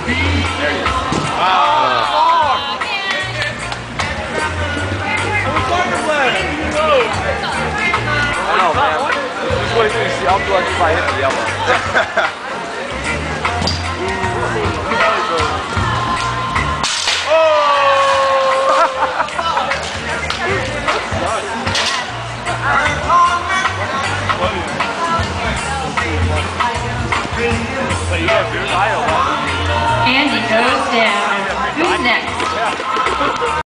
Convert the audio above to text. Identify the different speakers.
Speaker 1: There you go. Wow.
Speaker 2: I don't know, man. Just wait till you see. I'll be like if I hit the yellow.
Speaker 3: Andy goes down. Who's next?